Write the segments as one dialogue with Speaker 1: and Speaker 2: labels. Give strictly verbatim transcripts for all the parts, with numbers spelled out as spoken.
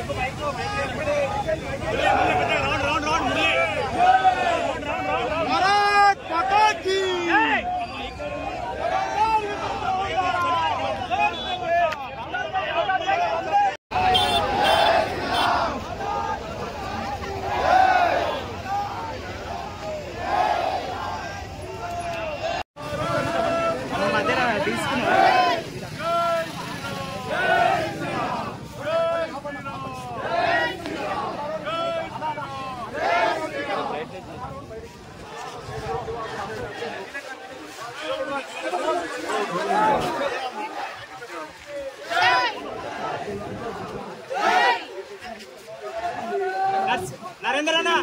Speaker 1: నరేంద్రనా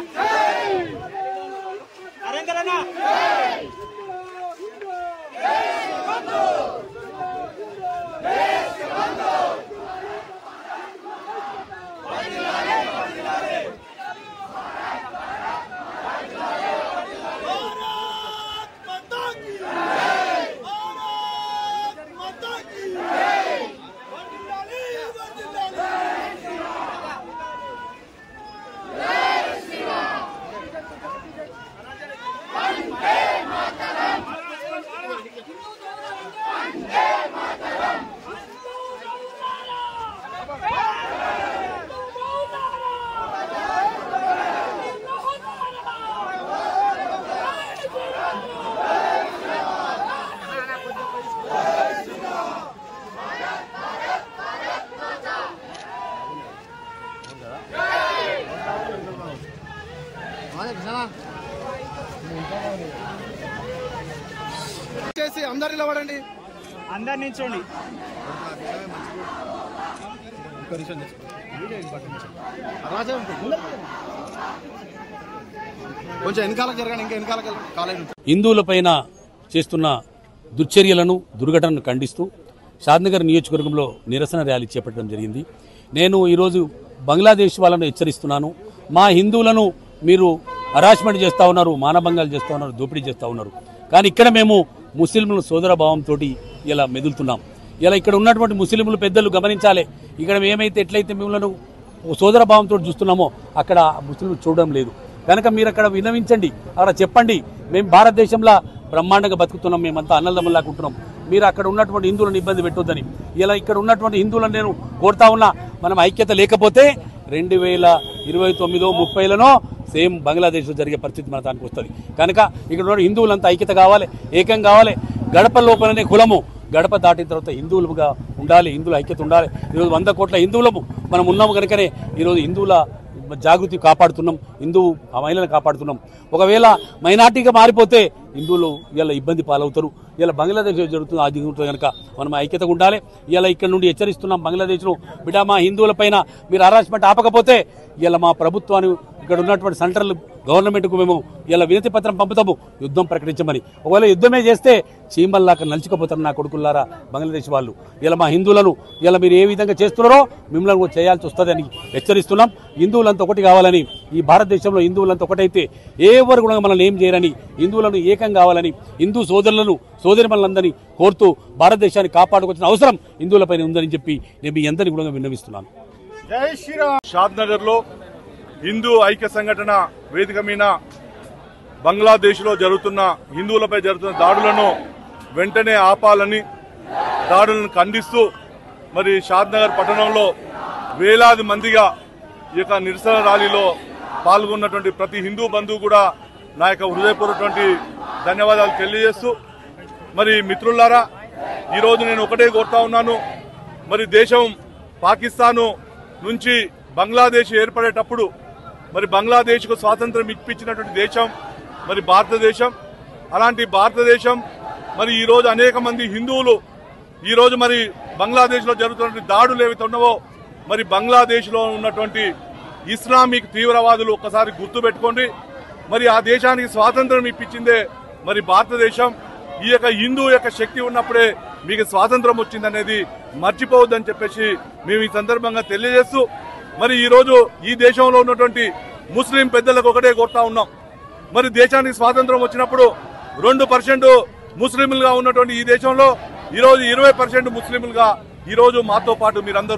Speaker 1: నరేంద్రనా
Speaker 2: చేసి అందరు నిలబడండి,
Speaker 1: అందరు నిల్చోండి.
Speaker 2: కొంచెం వెనకాలకు జరగండి, ఇంకా వెనకాల కాలేజ్.
Speaker 3: హిందువులపైన చేస్తున్న దుశ్చర్యలను దుర్ఘటనను ఖండిస్తూ షాద్నగర్ నియోజకవర్గంలో నిరసన ర్యాలీ చేపట్టడం జరిగింది. నేను ఈరోజు బంగ్లాదేశ్ వాళ్ళను హెచ్చరిస్తున్నాను. మా హిందువులను మీరు హరాస్మెంట్ చేస్తూ ఉన్నారు, మానభంగాలు చేస్తూ ఉన్నారు, దోపిడీ చేస్తూ ఉన్నారు. కానీ ఇక్కడ మేము ముస్లింల సోదర భావంతో ఇలా మెదులుతున్నాం. ఇలా ఇక్కడ ఉన్నటువంటి ముస్లింలు పెద్దలు గమనించాలి. ఇక్కడ మేమైతే ఎట్లయితే మిమ్మల్ని సోదర భావంతో చూస్తున్నామో అక్కడ ముస్లింలు చూడడం లేదు. కనుక మీరు అక్కడ విన్నవించండి, అక్కడ చెప్పండి, మేము భారతదేశంలో బ్రహ్మాండంగా బతుకుతున్నాం, మేమంతా అన్నదమ్ములాగా ఉంటున్నాం, మీరు అక్కడ ఉన్నటువంటి హిందువులను ఇబ్బంది పెట్టొద్దని. ఇలా ఇక్కడ ఉన్నటువంటి హిందువులను నేను కోరుతా ఉన్నా, మనం ఐక్యత లేకపోతే రెండు వేల ఇరవై తొమ్మిదో ముప్పైలోనో సేమ్ బంగ్లాదేశ్లో జరిగే పరిస్థితి మన దానికి వస్తుంది. కనుక ఇక్కడ ఉన్న హిందువులంతా ఐక్యత కావాలి, ఏకం కావాలి. గడప లోపలనే కులము, గడప దాటిన తర్వాత హిందువులుగా ఉండాలి, హిందువుల ఐక్యత ఉండాలి. ఈరోజు వంద కోట్ల హిందువులము మనం ఉన్నాము కనుకనే ఈరోజు హిందువుల జాగృతి కాపాడుతున్నాం, హిందూ మహిళలను కాపాడుతున్నాం. ఒకవేళ మైనార్టీగా మారిపోతే హిందువులు ఇలా ఇబ్బంది పాలవుతారు. ఇలా బంగ్లాదేశ్ జరుగుతుంది, అది జరుగుతుంది కనుక మనం ఐక్యతగా ఉండాలి. ఇలా ఇక్కడ నుండి హెచ్చరిస్తున్నాం బంగ్లాదేశ్లో, బిడ్డ మా హిందువుల పైన మీరు హరాస్మెంట్ ఆపకపోతే ఇలా మా ప్రభుత్వాన్ని ఇక్కడ ఉన్నటువంటి సెంట్రల్ గవర్నమెంట్కు మేము ఇలా వినతి పత్రం పంపుతాము, యుద్ధం ప్రకటించమని. ఒకవేళ యుద్ధమే చేస్తే చీమల్లాగా నలిచిపోతారు నా కొడుకుల్లారా బంగ్లాదేశ్ వాళ్ళు. ఇలా మా హిందువులను ఇలా మీరు ఏ విధంగా చేస్తున్నారో మిమ్మల్ని చేయాల్సి వస్తుందని హెచ్చరిస్తున్నాం. హిందువులంతా ఒకటి కావాలని, ఈ భారతదేశంలో హిందువులంతా ఒకటైతే ఎవరు కూడా మనల్ని ఏం చేయరని, హిందువులను ఏకం కావాలని, హిందూ సోదరులను సోదరిమణులందరినీ కోరుతూ భారతదేశాన్ని కాపాడుకోవాల్సిన అవసరం హిందువులపైన ఉందని చెప్పి నేను మీ అందరినీ కూడా విన్నవిస్తున్నాను.
Speaker 4: జై శ్రీరామ్. షాద్నగర్ లో హిందూ ఐక్య సంఘటన వేదిక మీద బంగ్లాదేశ్ లో జరుగుతున్న హిందువులపై జరుగుతున్న దాడులను వెంటనే ఆపాలని, దాడులను ఖండిస్తూ మరి షాద్నగర్ పట్టణంలో వేలాది మందిగా ఈ యొక్క నిరసన ర్యాలీలో పాల్గొన్నటువంటి ప్రతి హిందూ బంధువు కూడా నా యొక్క హృదయపూర్వకటువంటి ధన్యవాదాలు తెలియజేస్తూ, మరి మిత్రులారా ఈరోజు నేను ఒకటే కోరుతా ఉన్నాను. మరి దేశం పాకిస్తాను నుంచి బంగ్లాదేశ్ ఏర్పడేటప్పుడు మరి బంగ్లాదేశ్కు స్వాతంత్రం ఇప్పించినటువంటి దేశం మరి భారతదేశం. అలాంటి భారతదేశం మరి ఈరోజు అనేక మంది హిందువులు ఈరోజు మరి బంగ్లాదేశ్లో జరుగుతున్నటువంటి దాడులు ఏవైతే ఉన్నావో మరి బంగ్లాదేశ్లో ఉన్నటువంటి ఇస్లామిక్ తీవ్రవాదులు ఒక్కసారి గుర్తుపెట్టుకోండి. మరి ఆ దేశానికి స్వాతంత్రం ఇప్పించిందే మరి భారతదేశం. ఈ యొక్క హిందూ యొక్క శక్తి ఉన్నప్పుడే మీకు స్వాతంత్రం వచ్చిందనేది మర్చిపోవద్దని చెప్పేసి మేము ఈ సందర్భంగా తెలియజేస్తూ, మరి ఈరోజు ఈ దేశంలో ఉన్నటువంటి ముస్లిం పెద్దలకు ఒకటే కోరుతా ఉన్నాం. మరి దేశానికి స్వాతంత్రం వచ్చినప్పుడు రెండు పర్సెంట్ ముస్లింలుగా ఉన్నటువంటి ఈ దేశంలో ఈరోజు ఇరవై పర్సెంట్ ముస్లింలుగా ఈరోజు మాతో పాటు మీరందరూ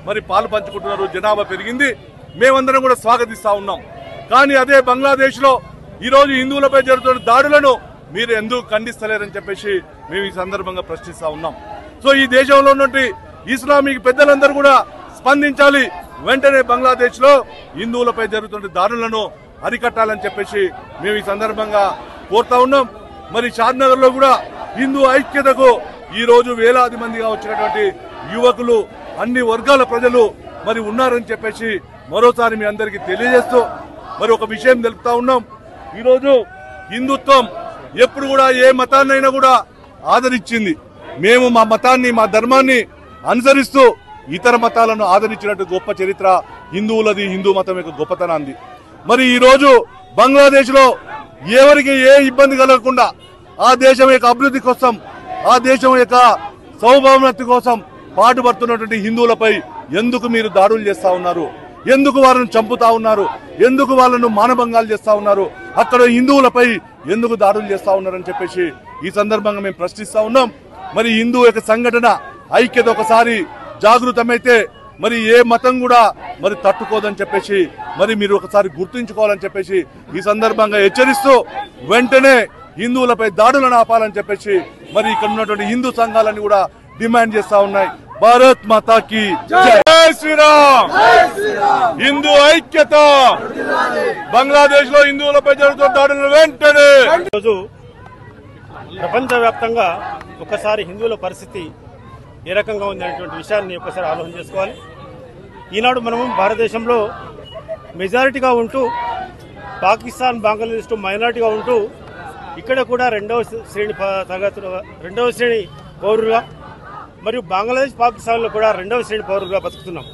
Speaker 4: మరి పాలు పంచుకుంటున్నారు, జనాభా పెరిగింది, మేమందరం కూడా స్వాగతిస్తా ఉన్నాం. కానీ అదే బంగ్లాదేశ్ లో ఈ రోజు హిందువులపై జరుగుతున్న దాడులను మీరు ఎందుకు ఖండిస్తలేరని చెప్పేసి మేము ఈ సందర్భంగా ప్రశ్నిస్తా ఉన్నాం. సో ఈ దేశంలో ఉన్నటువంటి ఇస్లామిక్ పెద్దలందరూ కూడా స్పందించాలి. వెంటనే బంగ్లాదేశ్ లో హిందువులపై జరుగుతున్న దాడులను అరికట్టాలని చెప్పేసి మేము ఈ సందర్భంగా కోరుతా ఉన్నాం. మరి షాద్నగర్ లో కూడా హిందూ ఐక్యతకు ఈ రోజు వేలాది మందిగా వచ్చినటువంటి యువకులు, అన్ని వర్గాల ప్రజలు మరి ఉన్నారని చెప్పేసి మరోసారి మీ అందరికీ తెలియజేస్తూ మరి ఒక విషయం తెలుపుతా ఉన్నాం. ఈరోజు హిందుత్వం ఎప్పుడు కూడా ఏ మతాన్నైనా కూడా ఆదరించింది. మేము మా మతాన్ని, మా ధర్మాన్ని అనుసరిస్తూ ఇతర మతాలను ఆదరించినట్టు గొప్ప చరిత్ర హిందువులది, హిందూ మతం యొక్క గొప్పతనాన్ని. మరి ఈ రోజు బంగ్లాదేశ్ లో ఎవరికి ఏ ఇబ్బంది కలగకుండా ఆ దేశం యొక్క అభివృద్ధి కోసం, ఆ దేశం యొక్క సౌభావనత కోసం పాటుపడుతున్నటువంటి హిందువులపై ఎందుకు మీరు దాడులు చేస్తా ఉన్నారు? ఎందుకు వాళ్ళను చంపుతా ఉన్నారు? ఎందుకు వాళ్ళను మానభంగాలు చేస్తా ఉన్నారు? అక్కడ హిందువులపై ఎందుకు దాడులు చేస్తా ఉన్నారని చెప్పేసి ఈ సందర్భంగా మేము ప్రశ్నిస్తా ఉన్నాం. మరి హిందూ యొక్క సంఘటన ఐక్యత ఒకసారి జాగృతమైతే మరి ఏ మతం కూడా మరి తట్టుకోదని చెప్పేసి మరి మీరు ఒకసారి గుర్తుంచుకోవాలని చెప్పేసి ఈ సందర్భంగా హెచ్చరిస్తూ వెంటనే హిందువులపై దాడులను ఆపాలని చెప్పేసి మరి ఇక్కడ ఉన్నటువంటి హిందూ సంఘాలన్నీ కూడా డిమాండ్ చేస్తా ఉన్నాయి. భారత్ మాతాకి జై శ్రీరామ్. హిందూ ఐక్యత. బంగ్లాదేశ్ లో హిందువులపై జరుగుతున్న దాడులను వెంటనే.
Speaker 1: ఈరోజు ప్రపంచవ్యాప్తంగా ఒకసారి హిందువుల పరిస్థితి ఏ రకంగా ఉంది అనేటువంటి విషయాన్ని ఒకసారి ఆలోచన చేసుకోవాలి. ఈనాడు మనము భారతదేశంలో మెజారిటీగా ఉంటూ పాకిస్తాన్, బంగ్లాదేశ్ మైనారిటీగా ఉంటూ ఇక్కడ కూడా రెండవ శ్రేణి తరగతి రెండవ శ్రేణి పౌరులుగా మరియు బంగ్లాదేశ్, పాకిస్తాన్లో కూడా రెండవ శ్రేణి పౌరులుగా బతుకుతున్నాం.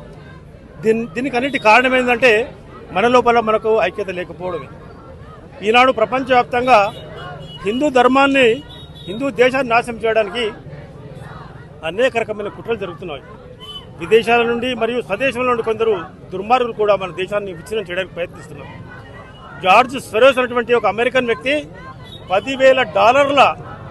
Speaker 1: దీని దీనికి అన్నిటి కారణం ఏంటంటే మన లోపల మనకు ఐక్యత లేకపోవడమే. ఈనాడు ప్రపంచవ్యాప్తంగా హిందూ ధర్మాన్ని, హిందూ దేశాన్ని నాశనం చేయడానికి అనేక రకమైన కుట్రలు జరుగుతున్నాయి. విదేశాల నుండి మరియు స్వదేశంలో నుండి కొందరు దుర్మార్గులు కూడా మన దేశాన్ని విచ్ఛిన్నం చేయడానికి ప్రయత్నిస్తున్నారు. జార్జ్ సొరోస్ అనేటువంటి ఒక అమెరికన్ వ్యక్తి పదివేల డాలర్ల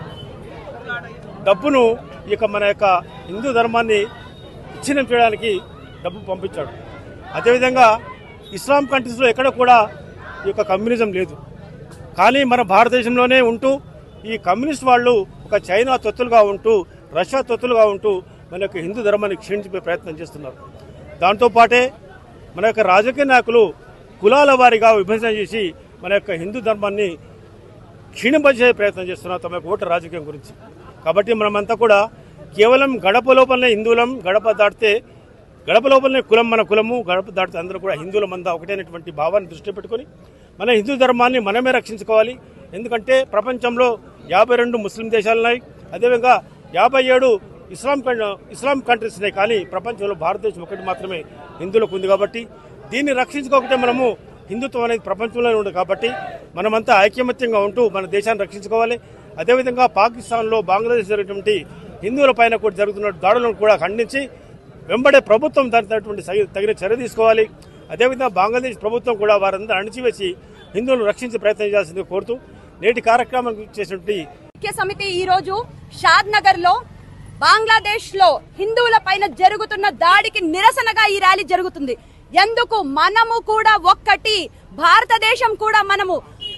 Speaker 1: డబ్బును ఇక మన యొక్క హిందూ ధర్మాన్ని విచ్ఛిన్నం చేయడానికి డబ్బు పంపించాడు. అదేవిధంగా ఇస్లాం కంట్రీస్లో ఎక్కడ కూడా ఈ యొక్క కమ్యూనిజం లేదు. కానీ మన భారతదేశంలోనే ఉంటూ ఈ కమ్యూనిస్ట్ వాళ్ళు ఒక చైనా తొత్తులుగా ఉంటూ, రష్యా తొత్తులుగా ఉంటూ మన యొక్క హిందూ ధర్మాన్ని క్షీణించే ప్రయత్నం చేస్తున్నారు. దాంతోపాటే మన యొక్క రాజకీయ నాయకులు కులాల వారీగా విభజన చేసి మన యొక్క హిందూ ధర్మాన్ని క్షీణింపజేసే ప్రయత్నం చేస్తున్నారు తమ యొక్క ఓటు రాజకీయం గురించి. కాబట్టి మనమంతా కూడా కేవలం గడప లోపలనే హిందువులం, గడప దాటితే గడప లోపలనే కులం మన కులము, గడప దాటితే అందరూ కూడా హిందువులమంతా ఒకటైనటువంటి భావాన్ని దృష్టిలో పెట్టుకొని మన హిందూ ధర్మాన్ని మనమే రక్షించుకోవాలి. ఎందుకంటే ప్రపంచంలో యాభై రెండు ముస్లిం దేశాలున్నాయి, అదేవిధంగా యాభై ఏడు ఇస్లాం ఇస్లాం కంట్రీస్ ఉన్నాయి. కానీ ప్రపంచంలో భారతదేశం ఒకటి మాత్రమే హిందువులకు ఉంది. కాబట్టి దీన్ని రక్షించుకోకపోతే మనము హిందుత్వం అనేది ప్రపంచంలోనే ఉంది. కాబట్టి మనమంతా ఐకమత్యంగా ఉంటూ మన దేశాన్ని రక్షించుకోవాలి. అదేవిధంగా పాకిస్తాన్లో, బంగ్లాదేశ్ జరిగినటువంటి హిందువుల పైన కూడా జరుగుతున్న దాడులను కూడా ఖండించి వెంబడే ప్రభుత్వం దానిటువంటి తగిన చర్య తీసుకోవాలి. అదేవిధంగా బంగ్లాదేశ్ ప్రభుత్వం కూడా వారందరూ అణిచివేసి హిందువులను రక్షించే ప్రయత్నం చేయాల్సింది కోరుతూ నేటి కార్యక్రమం చేసినటువంటి
Speaker 5: ఐక్య సమితి ఈ రోజు షాద్ నగర్ లో బంగ్లాదేశ్ లో హిందువుల పైన జరుగుతున్న దాడికి నిరసనగా ఈ ర్యాలీ జరుగుతుంది. ఎందుకు మనము కూడా ఒక్కటి, భారతదేశం కూడా మనము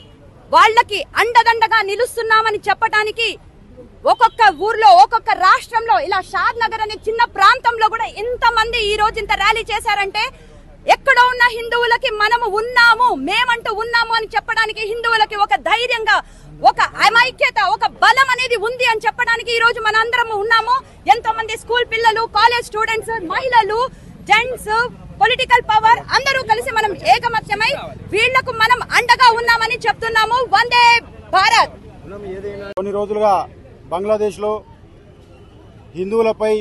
Speaker 5: వాళ్ళకి అండదండగా నిలుస్తున్నామని చెప్పడానికి ఒక్కొక్క ఊర్లో, ఒక్కొక్క రాష్ట్రంలో, ఇలా షాద్ నగర్ అనే చిన్న ప్రాంతంలో కూడా ఇంతమంది ఈ రోజు ఇంత ర్యాలీ చేశారంటే ఎక్కడో ఉన్న హిందువులకి మనము ఉన్నాము, మేమంటూ ఉన్నాము అని చెప్పడానికి, హిందువులకి ఒక ధైర్యంగా, ఒక అమైక్యత, ఒక బలం అనేది ఉంది అని చెప్పడానికి ఈ రోజు మన అందరము ఉన్నాము. ఎంతో మంది స్కూల్ పిల్లలు, కాలేజ్ స్టూడెంట్స్, మహిళలు, జెంట్స్, పొలిటికల్ పవర్ అందరూ కలిసి మనం ఏకమత్యమై వీళ్లకు మనం అండగా ఉన్నామని చెప్తున్నాము. వందే భారత్.
Speaker 6: కొన్ని రోజులుగా బంగ్లాదేశ్ లో హిందువులపై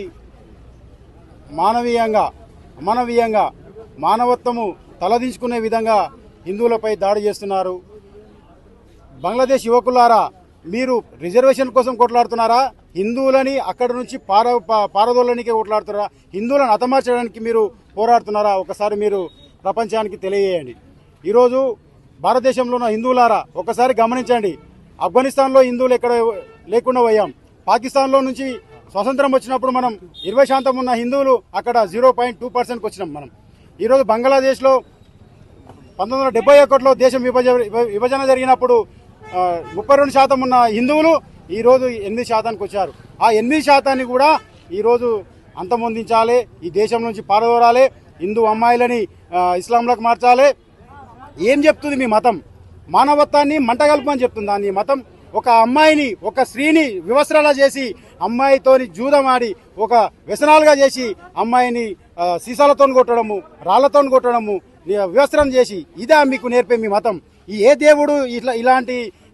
Speaker 6: మానవీయంగా అమానవీయంగా మానవత్వము తలదించుకునే విధంగా హిందువులపై దాడి చేస్తున్నారు. బంగ్లాదేశ్ యువకులారా, మీరు రిజర్వేషన్ కోసం కొట్లాడుతున్నారా? హిందువులని అక్కడి నుంచి పార పారదోలనికి కొట్లాడుతున్నారా? హిందువులను హతమార్చడానికి మీరు పోరాడుతున్నారా? ఒకసారి మీరు ప్రపంచానికి తెలియజేయండి. ఈరోజు భారతదేశంలో ఉన్న హిందువులారా ఒకసారి గమనించండి. ఆఫ్ఘనిస్తాన్లో హిందువులు ఎక్కడ లేకుండా పోయాం. పాకిస్తాన్లో నుంచి స్వతంత్రం వచ్చినప్పుడు మనం ఇరవై శాతం ఉన్న హిందువులు అక్కడ జీరో పాయింట్ టూ పర్సెంట్కి వచ్చినాం మనం. ఈరోజు బంగ్లాదేశ్లో పంతొమ్మిది వందల డెబ్బై ఒకటిలో దేశం విభజన విభజన జరిగినప్పుడు ముప్పై రెండు శాతం ఉన్న హిందువులు ఈరోజు ఎనిమిది శాతానికి వచ్చారు. ఆ ఎనిమిది శాతాన్ని కూడా ఈరోజు అంతమొందించాలి, ఈ దేశం నుంచి పారదోరాలి, హిందూ అమ్మాయిలని ఇస్లాంలోకి మార్చాలి. ఏం చెప్తుంది మీ మతం? మానవత్వాన్ని మంటగల్పమని చెప్తుందా నీ మతం? ఒక అమ్మాయిని, ఒక స్త్రీని వివస్త్రాలా చేసి అమ్మాయితోని జూదమాడి ఒక వ్యసనాలుగా చేసి అమ్మాయిని సీసాలతో కొట్టడము, రాళ్లతో కొట్టడము, వివస్త్రం చేసి ఇదా మీకు నేర్పే మీ మతం? ఈ ఏ దేవుడు ఇట్లా ఇలాంటి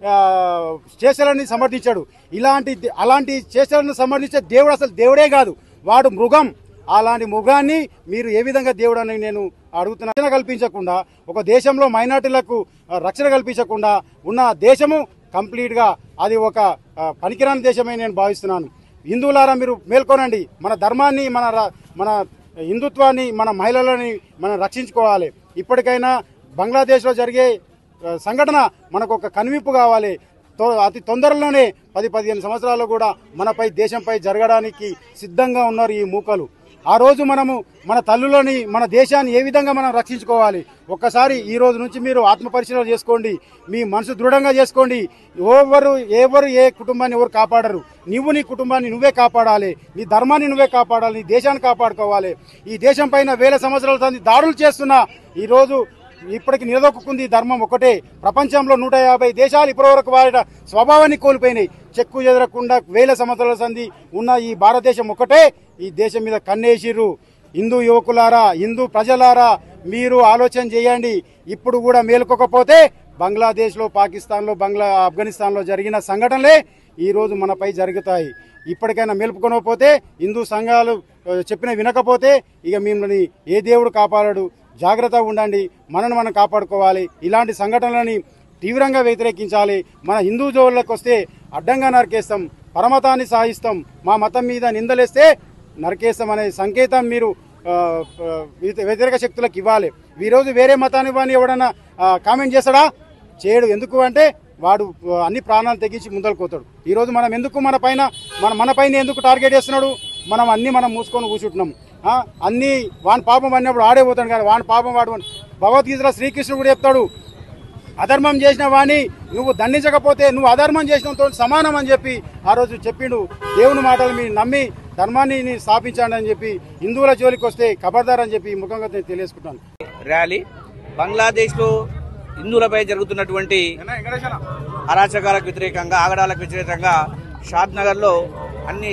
Speaker 6: చేష్టలని సమర్థించాడు? ఇలాంటి అలాంటి చేష్టలను సమర్థించే దేవుడు అసలు దేవుడే కాదు, వాడు మృగం. అలాంటి మృగాన్ని మీరు ఏ విధంగా దేవుడు అని నేను అడుగుతున్నా. రక్షణ కల్పించకుండా, ఒక దేశంలో మైనార్టీలకు రక్షణ కల్పించకుండా ఉన్న దేశము కంప్లీట్గా అది ఒక పనికిరాని దేశమే నేను భావిస్తున్నాను. హిందువులారా మీరు మేల్కొనండి. మన ధర్మాన్ని, మన మన హిందుత్వాన్ని, మన మహిళలని మనం రక్షించుకోవాలి. ఇప్పటికైనా బంగ్లాదేశ్లో జరిగే సంఘటన మనకు ఒక కనువిప్పు కావాలి. అతి తొందరలోనే పది పదిహేను సంవత్సరాల్లో కూడా మనపై, దేశంపై జరగడానికి సిద్ధంగా ఉన్నారు ఈ మూకలు. ఆ రోజు మనము మన తల్లులని, మన దేశాన్ని ఏ విధంగా మనం రక్షించుకోవాలి? ఒక్కసారి ఈ రోజు నుంచి మీరు ఆత్మపరిశీలన చేసుకోండి, మీ మనసు దృఢంగా చేసుకోండి. ఎవరు ఎవరు ఏ కుటుంబాన్ని ఎవరు కాపాడరు. నువ్వు నీ కుటుంబాన్ని నువ్వే కాపాడాలి, నీ ధర్మాన్ని నువ్వే కాపాడాలి, నీ దేశాన్ని కాపాడుకోవాలి. ఈ దేశం పైన వేల సంవత్సరాల సంది దాడులు చేస్తున్నా ఈరోజు ఇప్పటికి నిలదొక్కుంది ధర్మం ఒకటే. ప్రపంచంలో నూట యాభై దేశాలు ఇప్పటివరకు వారి స్వభావాన్ని కోల్పోయినాయి. చెక్కు చెదరకుండా వేల సంవత్సరాల సంది ఉన్న ఈ భారతదేశం ఒకటే ఈ దేశం మీద కన్నేసిర్రు. హిందూ యువకులారా, హిందూ ప్రజలారా, మీరు ఆలోచన చేయండి. ఇప్పుడు కూడా మేలుకోకపోతే బంగ్లాదేశ్లో, పాకిస్తాన్లో, బంగ్లా ఆఫ్ఘనిస్తాన్లో జరిగిన సంఘటనలే ఈరోజు మనపై జరుగుతాయి. ఇప్పటికైనా మేలుకోకపోతే, హిందూ సంఘాలు చెప్పిన వినకపోతే ఇక మిమ్మల్ని ఏ దేవుడు కాపాడడు. జాగ్రత్తగా ఉండండి, మనను మనం కాపాడుకోవాలి. ఇలాంటి సంఘటనలని తీవ్రంగా వ్యతిరేకించాలి. మన హిందూ జోళ్ళకి వస్తే అడ్డంగా నరికేస్తాం, పరమతాన్ని సాగిస్తాం, మా మతం మీద నిందలేస్తే నరికేస్తాం అనే సంకేతం మీరు వ్యతిరేక శక్తులకు ఇవ్వాలి. ఈరోజు వేరే మతాన్ని వాడిని ఎవడన్నా కామెంట్ చేస్తాడా? చేయడు. ఎందుకు అంటే వాడు అన్ని ప్రాణాలు తెగించి ముందరకు పోతాడు. ఈరోజు మనం ఎందుకు మన పైన మన మన పైన ఎందుకు టార్గెట్ చేస్తున్నాడు? మనం అన్ని మనం మూసుకొని కూర్చుంటున్నాం. అన్ని వాని పాపం అన్నప్పుడు ఆడే పోతాడు కానీ వాని పాపం వాడు. భగవద్గీతలో శ్రీకృష్ణుడు కూడా చెప్తాడు, అధర్మం చేసిన వాణ్ణి నువ్వు దండించకపోతే నువ్వు అధర్మం చేసినంతో సమానం అని చెప్పి ఆ రోజు చెప్పిండు. దేవుని మాటలు మీరు నమ్మి ధర్మాన్ని స్థాపించండి అని చెప్పి హిందువుల జోలికి వస్తే ఖబర్దార్ అని చెప్పి ముఖంగా నేను తెలియజేసుకుంటాను.
Speaker 7: ర్యాలీ బంగ్లాదేశ్లో హిందువులపై జరుగుతున్నటువంటి అరాచకాలకు వ్యతిరేకంగా, ఆగడాలకు వ్యతిరేకంగా షాద్ నగర్లో అన్ని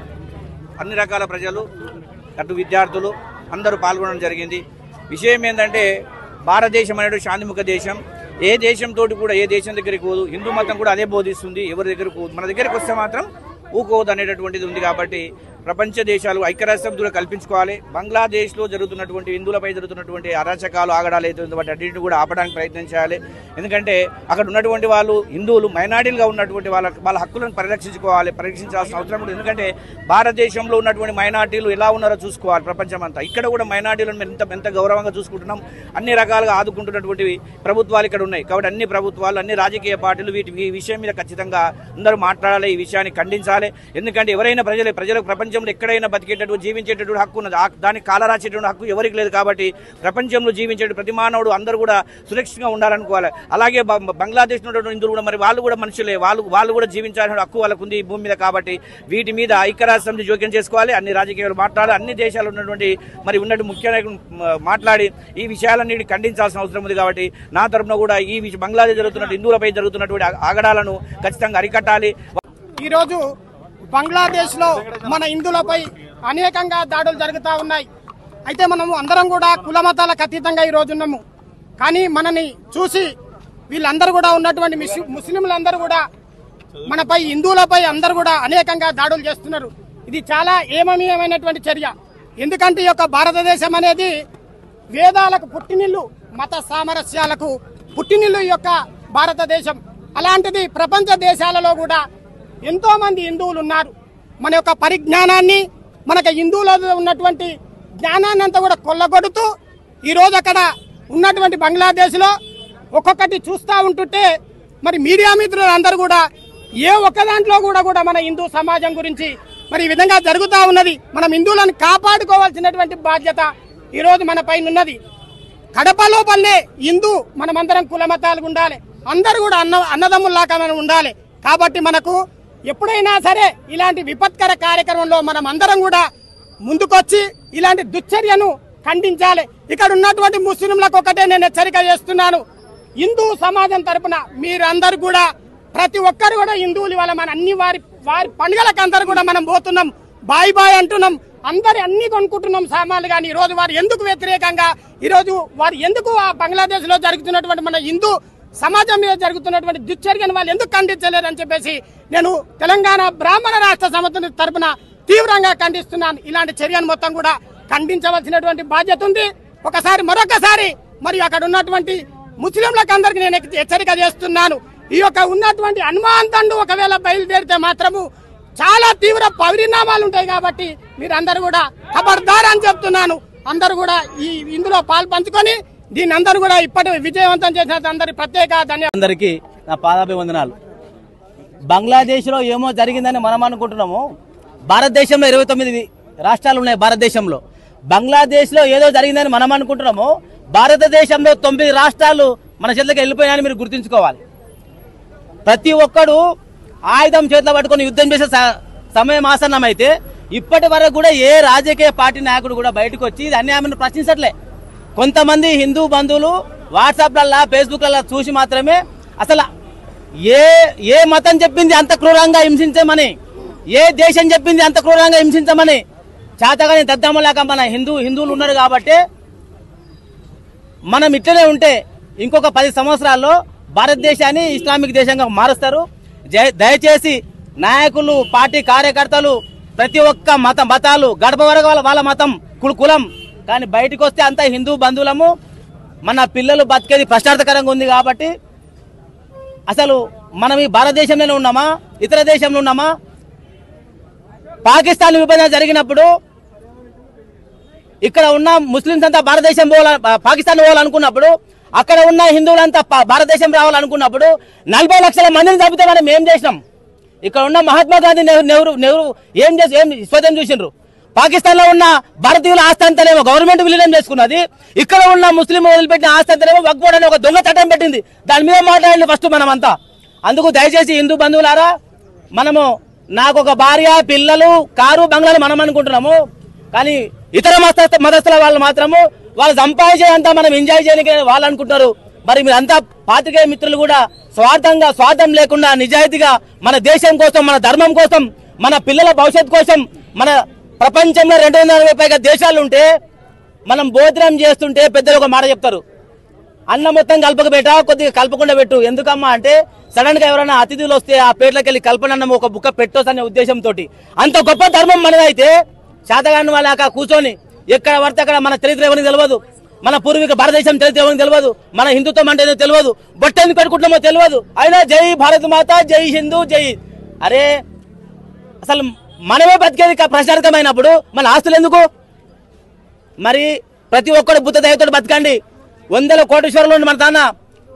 Speaker 7: అన్ని రకాల ప్రజలు, అటు విద్యార్థులు అందరూ పాల్గొనడం జరిగింది. విషయం ఏంటంటే భారతదేశం అనేది శాంతిముఖ దేశం. ఏ దేశంతో కూడా ఏ దేశం దగ్గరికి పోదు. హిందూ మతం కూడా అదే బోధిస్తుంది. ఎవరి దగ్గరకు పోదు, మన దగ్గరికి వస్తే మాత్రం ఊకోవద్దు అనేటటువంటిది ఉంది. కాబట్టి ప్రపంచ దేశాలు ఐక్యరాష్ట్రం కల్పించుకోవాలి. బంగ్లాదేశ్లో జరుగుతున్నటువంటి హిందువులపై జరుగుతున్నటువంటి అరాచకాలు, ఆగడాలు అయితే వాటి అన్నింటిని కూడా ఆపడానికి ప్రయత్నం చేయాలి. ఎందుకంటే అక్కడ ఉన్నటువంటి వాళ్ళు హిందువులు మైనారిటీలుగా ఉన్నటువంటి వాళ్ళ వాళ్ళ హక్కులను పరిరక్షించుకోవాలి, పరిరక్షించాల్సిన అవసరం ఉంది. ఎందుకంటే భారతదేశంలో ఉన్నటువంటి మైనారిటీలు ఎలా ఉన్నారో చూసుకోవాలి ప్రపంచం అంతా. ఇక్కడ కూడా మైనారిటీలను ఎంత ఎంత గౌరవంగా చూసుకుంటున్నాం. అన్ని రకాలుగా ఆదుకుంటున్నటువంటి ప్రభుత్వాలు ఇక్కడ ఉన్నాయి. కాబట్టి అన్ని ప్రభుత్వాలు, అన్ని రాజకీయ పార్టీలు వీటి ఈ విషయం మీద ఖచ్చితంగా అందరూ మాట్లాడాలి, ఈ విషయాన్ని ఖండించాలి. ఎందుకంటే ఎవరైనా ప్రజలే ప్రజలకు ప్రపంచంలో ఎక్కడైనా బతికేటట్టు, జీవించేటటువంటి హక్కు ఉన్నది. దానికి కాలరాచేటువంటి హక్కు ఎవరికి లేదు. కాబట్టి ప్రపంచంలో జీవించే ప్రతి మానవుడు అందరూ కూడా సురక్షితంగా ఉండాలనుకోవాలి. అలాగే బంగ్లాదేశ్ ఉన్నటువంటి హిందువులు కూడా మరి వాళ్ళు కూడా మనుషులే, వాళ్ళు వాళ్ళు కూడా జీవించాల్సిన హక్కు వాళ్ళకు ఉంది ఈ భూమి మీద. కాబట్టి వీటి మీద ఐక్యరాష్ట్రం జోక్యం చేసుకోవాలి. అన్ని రాజకీయాలు మాట్లాడాలి. అన్ని దేశాలు ఉన్నటువంటి మరి ఉన్నట్టు ముఖ్య నాయకులు మాట్లాడి ఈ విషయాలన్నిటిని ఖండించాల్సిన అవసరం ఉంది. కాబట్టి నా తరఫున కూడా ఈ బంగ్లాదేశ్ జరుగుతున్న హిందువులపై జరుగుతున్నటువంటి ఆగడాలను ఖచ్చితంగా అరికట్టాలి.
Speaker 8: ఈరోజు బంగ్లాదేశ్ లో మన హిందువులపై అనేకంగా దాడులు జరుగుతూ ఉన్నాయి. అయితే మనము అందరం కూడా కుల మతాలకు అతీతంగా ఈ రోజు ఉన్నాము. కానీ మనని చూసి వీళ్ళందరూ కూడా ఉన్నటువంటి ముస్లింలందరూ కూడా మనపై, హిందువులపై అందరూ కూడా అనేకంగా దాడులు చేస్తున్నారు. ఇది చాలా ఏమనీయమైనటువంటి చర్య. ఎందుకంటే ఈ యొక్క భారతదేశం అనేది వేదాలకు పుట్టినిల్లు, మత సామరస్యాలకు పుట్టినిల్లు ఈ యొక్క భారతదేశం. అలాంటిది ప్రపంచ దేశాలలో కూడా ఎంతో మంది హిందువులు ఉన్నారు. మన యొక్క పరిజ్ఞానాన్ని, మనకు హిందువులలో ఉన్నటువంటి జ్ఞానాన్ని అంతా కూడా కొల్లగొడుతూ ఈరోజు అక్కడ ఉన్నటువంటి బంగ్లాదేశ్లో ఒక్కొక్కటి చూస్తూ ఉంటుంటే మరి మీడియా మిత్రులు అందరూ కూడా ఏ ఒక్క దాంట్లో కూడా కూడా మన హిందూ సమాజం గురించి మరి ఈ విధంగా జరుగుతూ ఉన్నది. మనం హిందువులను కాపాడుకోవాల్సినటువంటి బాధ్యత ఈరోజు మన పైన ఉన్నది. కడప లోపలనే హిందూ మనమందరం కుల మతాలు ఉండాలి, అందరూ కూడా అన్న అన్నదమ్ముల్లాగా మనం ఉండాలి. కాబట్టి మనకు ఎప్పుడైనా సరే ఇలాంటి విపత్కర కార్యక్రమంలో మనం అందరం కూడా ముందుకొచ్చి ఇలాంటి దుశ్చర్యను ఖండించాలి. ఇక్కడ ఉన్నటువంటి ముస్లింలకు ఒకటే నేను హెచ్చరిక చేస్తున్నాను, హిందూ సమాజం తరపున మీరందరూ కూడా ప్రతి ఒక్కరు కూడా హిందువులు ఇవాళ మన అన్ని వారి వారి పండుగలకు అందరూ కూడా మనం పోతున్నాం, బాయ్ బాయ్ అంటున్నాం, అందరి అన్ని కొనుక్కుంటున్నాం సామాన్లు. కానీ ఈ రోజు వారు ఎందుకు వ్యతిరేకంగా, ఈ రోజు వారు ఎందుకు ఆ బంగ్లాదేశ్ లో జరుగుతున్నటువంటి మన హిందూ సమాజం మీద జరుగుతున్నటువంటి దుశ్చర్యను వాళ్ళు ఎందుకు ఖండించలేరని చెప్పేసి నేను తెలంగాణ బ్రాహ్మణ రాష్ట్ర సమితి తరపున తీవ్రంగా ఖండిస్తున్నాను. ఇలాంటి చర్యను మొత్తం కూడా ఖండించవలసినటువంటి బాధ్యత ఉంది. ఒకసారి మరొకసారి మరి అక్కడ ఉన్నటువంటి ముస్లింలకు అందరికి నేను హెచ్చరిక చేస్తున్నాను, ఈ యొక్క ఉన్నటువంటి హనుమాన్ తండు ఒకవేళ బయలుదేరితే మాత్రము చాలా తీవ్ర పరిణామాలు ఉంటాయి. కాబట్టి మీరందరూ కూడా ఖబర్దార్ అని చెప్తున్నాను. అందరూ కూడా ఈ ఇందులో పాలు పంచుకొని దీన్ని అందరూ కూడా ఇప్పటి విజయవంతం చేసిన అందరికి ప్రత్యేక ధన్యవాదాలు.
Speaker 9: అందరికీ నా పాదాభివందనాలు. బంగ్లాదేశ్ లో ఏమో జరిగిందని మనం అనుకుంటున్నాము. భారతదేశంలో ఇరవై తొమ్మిది రాష్ట్రాలు ఉన్నాయి. భారతదేశంలో బంగ్లాదేశ్ లో ఏదో జరిగిందని మనం అనుకుంటున్నాము. భారతదేశంలో తొమ్మిది రాష్ట్రాలు మన చేతికి వెళ్ళిపోయినాయని మీరు గుర్తుంచుకోవాలి. ప్రతి ఒక్కడు ఆయుధం చేతిలో పట్టుకొని యుద్ధం చేసే సమయం ఆసన్నమైతే ఇప్పటి వరకు కూడా ఏ రాజకీయ పార్టీ నాయకుడు కూడా బయటకు వచ్చి ఇది అన్యాయాన్ని ప్రశ్నించట్లే. కొంతమంది హిందూ బంధువులు వాట్సాప్లల్లా ఫేస్బుక్లల్లా చూసి మాత్రమే అసలు ఏ ఏ మతం చెప్పింది అంత క్రూరంగా హింసించమని, ఏ దేశం చెప్పింది అంత క్రూరంగా హింసించమని చేతగాని దద్దమ్మలాగా మన హిందూ హిందువులు ఉన్నారు. కాబట్టి మనం ఇట్లనే ఉంటే ఇంకొక పది సంవత్సరాల్లో భారతదేశాన్ని ఇస్లామిక్ దేశంగా మారుస్తారు. దయచేసి నాయకులు, పార్టీ కార్యకర్తలు, ప్రతి ఒక్క మత మతాలు గడప వరకు వాళ్ళ వాళ్ళ మతం కుల కులం కానీ బయటకు వస్తే అంతా హిందూ బంధువులము. మన పిల్లలు బతికేది ప్రశ్నార్థకరంగా ఉంది. కాబట్టి అసలు మనం ఈ భారతదేశంలోనే ఉన్నామా, ఇతర దేశంలో ఉన్నామా? పాకిస్తాన్ విభజన జరిగినప్పుడు ఇక్కడ ఉన్న ముస్లింస్ అంతా భారతదేశం పోవాల పాకిస్తాన్ పోవాలనుకున్నప్పుడు, అక్కడ ఉన్న హిందువులంతా భారతదేశం రావాలనుకున్నప్పుడు నలభై లక్షల మందిని చంపితే మనం ఏం చేసినాం? ఇక్కడ ఉన్న మహాత్మా గాంధీ నెహ్రూ నెహ్రూ ఏం చేసి ఏం స్వతం చూసిండ్రు? పాకిస్తాన్ లో ఉన్న భారతీయుల ఆస్తి అంతానేమో గవర్నమెంట్ విలీనం చేసుకున్నది, ఇక్కడ ఉన్న ముస్లిం వదిలిపెట్టిన ఆస్తి అంతానేమో వక్ఫ్ బోర్డు అని ఒక దొంగ చట్టం పెట్టింది. దాని మీద మాట్లాడండి ఫస్ట్ మనం అంతా. అందుకు దయచేసి హిందూ బంధువులారా, మనము నాకు ఒక భార్య, పిల్లలు, కారు, బంగ్లాలు మనం అనుకుంటున్నాము. కానీ ఇతర మత మతస్థుల వాళ్ళు మాత్రము వాళ్ళు సంపాదించేదంతా మనం ఎంజాయ్ చేయడానికి వాళ్ళు అనుకుంటారు. మరి మీరంతా పాత్రికేయ మిత్రులు కూడా స్వార్థంగా, స్వార్థం లేకుండా నిజాయితీగా మన దేశం కోసం, మన ధర్మం కోసం, మన పిల్లల భవిష్యత్తు కోసం, మన ప్రపంచంలో రెండు వందల నలభై పైగా దేశాలు ఉంటే మనం భోజనం చేస్తుంటే పెద్దలు ఒక మాట చెప్తారు, అన్నం మొత్తం కలపక పెట్ట, కొద్దిగా కలపకుండా పెట్టు. ఎందుకమ్మా అంటే సడన్ గా ఎవరైనా అతిథులు వస్తే ఆ పేట్లకి వెళ్ళి కల్పనన్నం ఒక బుక్క పెట్టొచ్చు అనే ఉద్దేశంతో. అంత గొప్ప ధర్మం మనదైతే శాతగాని వాళ్ళ కూర్చొని ఎక్కడ పడితే అక్కడ మన చరిత్ర ఎవరికి తెలియదు, మన పూర్వీక భారతదేశం చరిత్ర ఎవరికి తెలియదు, మన హిందుత్వం అంటే తెలియదు, బొట్టెందుకు పెట్టుకుంటున్నామో తెలియదు. అయినా జై భారత్ మాత, జై హిందూ, జై. అరే అసలు మనమే బతికేది ప్రశాంతమైనప్పుడు మన ఆస్తులు ఎందుకు? మరి ప్రతి ఒక్కరు బుద్ధ దయతో బతకండి. వందల కోటేశ్వరులు మన తాన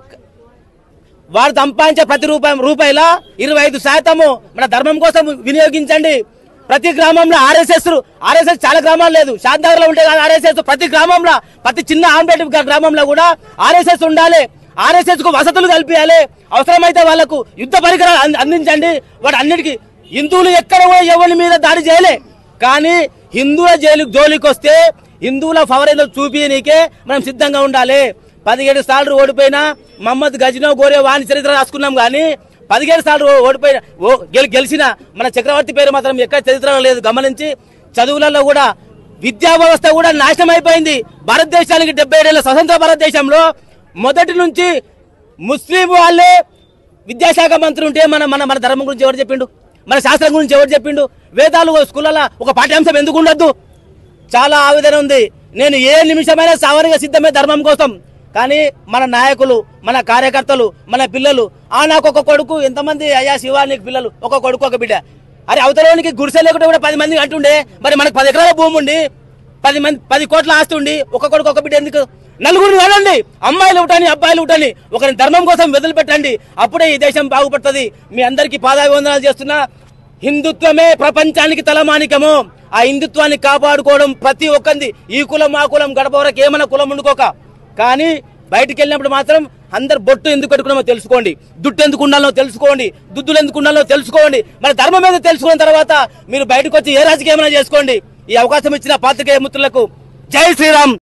Speaker 9: వారు సంపాదించే ప్రతి రూపాయి రూపాయల ఇరవై ఐదు శాతము మన ధర్మం కోసం వినియోగించండి. ప్రతి గ్రామంలో ఆర్ఎస్ఎస్ ఆర్ఎస్ఎస్ చాలా గ్రామాలు లేదు, షాద్నగర్ లో ఉంటే కాదు ఆర్ఎస్ఎస్. ప్రతి గ్రామంలో, ప్రతి చిన్న ఆంబేట్ గ్రామంలో కూడా ఆర్ఎస్ఎస్ ఉండాలి. ఆర్ఎస్ఎస్ కు వసతులు కల్పించాలి. అవసరమైతే వాళ్లకు యుద్ధ పరికరాలు అందించండి. వాటి అన్నిటికీ హిందువులు ఎక్కడ కూడా ఎవరి మీద దాడి చేయలే. కానీ హిందువుల జైలు జోలికి వస్తే హిందువుల ఫవర్ ఏదో చూపించనీకే మనం సిద్ధంగా ఉండాలి. పదిహేడు సార్లు ఓడిపోయినా మహమ్మద్ గజనో గోరే వాణి చరిత్ర రాసుకున్నాం. కానీ పదిహేడు సార్లు ఓడిపోయిన గెలిచిన మన చక్రవర్తి పేరు మాత్రం ఎక్కడ చరిత్రలో లేదు. గమనించి చదువులలో కూడా విద్యా వ్యవస్థ కూడా నాశనం అయిపోయింది. భారతదేశానికి డెబ్బై ఏడేళ్ల స్వతంత్ర భారతదేశంలో మొదటి నుంచి ముస్లిం వాళ్ళే విద్యాశాఖ మంత్రి ఉంటే మన మన మన ధర్మం గురించి ఎవరు చెప్పిండు? మన శాస్త్రం గురించి ఎవరు చెప్పిండు? వేదాలు స్కూళ్ళలో ఒక పాఠ్యాంశం ఎందుకు ఉండద్దు? చాలా ఆవేదన ఉంది. నేను ఏ నిమిషమైనా సావరిగా సిద్ధమే ధర్మం కోసం. కానీ మన నాయకులు, మన కార్యకర్తలు, మన పిల్లలు, ఆ నాకు ఒక కొడుకు, ఎంతమంది అయ్యా శివా నీకు పిల్లలు, ఒక కొడుకు ఒక బిడ్డ. అరే అవతలోనికి గుడిసె లేకుండా కూడా పది మంది అంటుండే, మరి మనకు పది ఎకరాల భూమి ఉండి పది మంది పది కోట్ల ఆస్తి ఉండి ఒక కొడుకు ఒక బిడ్డ ఎందుకు? నలుగురిని వెళ్ళండి, అమ్మాయిలు ఉంటాని అబ్బాయిలు ఉంటాని, ఒకరిని ధర్మం కోసం వదిలిపెట్టండి. అప్పుడే ఈ దేశం బాగుపడుతుంది. మీ అందరికీ పాదాభివందనాలు చేస్తున్నా. హిందుత్వమే ప్రపంచానికి తలమానికము. ఆ హిందుత్వాన్ని కాపాడుకోవడం ప్రతి ఒక్కరిది. ఈ కులం ఆ కులం గడప వరకు ఏమన్నా కులం ఉండుకోక, కానీ బయటికి వెళ్ళినప్పుడు మాత్రం అందరు బొట్టు ఎందుకు పెట్టుకున్నామో తెలుసుకోండి, దుట్టు ఎందుకు ఉండాలో తెలుసుకోండి, దుద్దులు ఎందుకు ఉండాలో తెలుసుకోండి. మన ధర్మం మీద తెలుసుకున్న తర్వాత మీరు బయటకు వచ్చి ఏ రాజకీయం చేసుకోండి. ఈ అవకాశం ఇచ్చిన పాత్రికేయ మిత్రులకు జై శ్రీరామ్.